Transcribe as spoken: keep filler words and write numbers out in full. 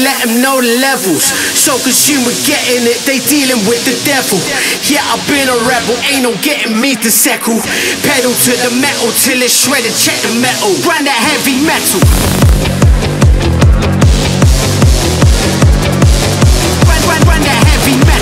let them know the levels. So consumer getting it, they dealing with the devil. Yeah, I've been a rebel, ain't no getting me to settle. Pedal to the metal till it's shredded, check the metal. Run that heavy metal. Run, run, run that heavy metal.